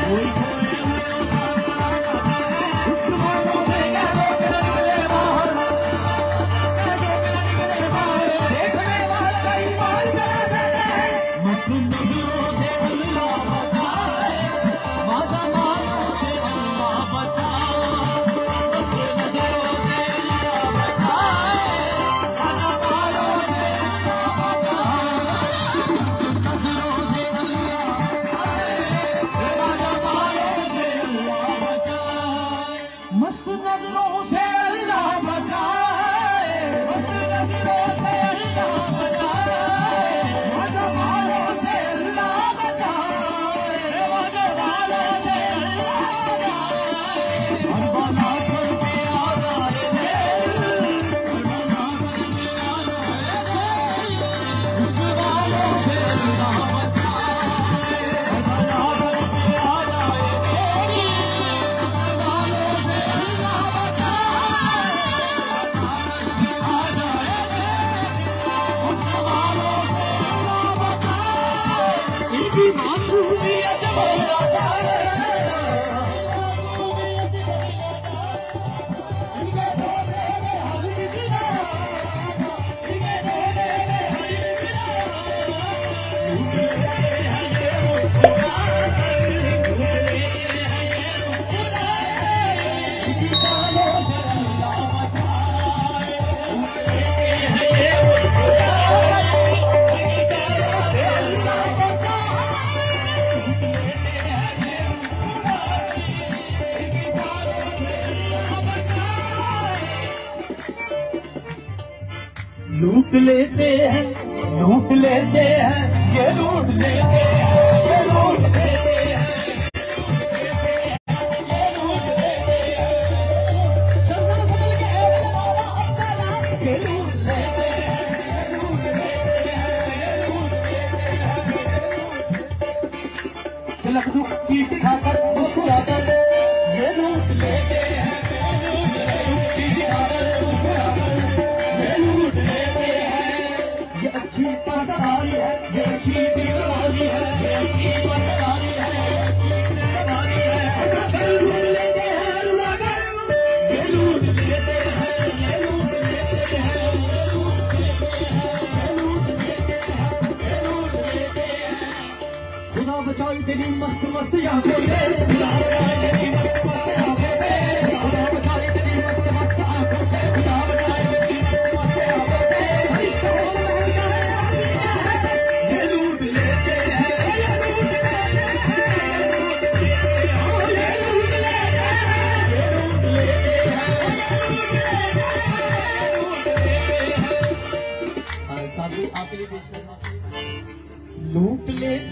लूट लेते हैं, लूट लेते हैं, ये लूट लेते हैं, ये लूट लेते हैं, ये लूट लेते हैं। चलना संभल के अच्छा ना, ये लूट लेते हैं, ये लूट लेते हैं, ये लूट लेते हैं। झलक दुख की दिखाकर मुस्कुराकर ये लूट लेते हैं। अच्छी पहचानी है, ये अच्छी दिलदारी है, ये अच्छी पहचानी है, ये अच्छी दिलदारी है। ऐसा कर लूट लेते हैं, ये लूट लेते हैं, ये लूट लेते हैं, ये लूट लेते हैं, ये लूट लेते हैं, ये लूट लेते हैं। खुदा बचाए तेरी मस्त मस्त आंखों से, खुदा बचाए तेरी मस्त मस्त आंखों से, खुदा बचाए तेरी मस्त मस्त आंखों से, खुदा बचाए तेरी मस्त मस्त आंखों से। फरिश्ता लूट लेते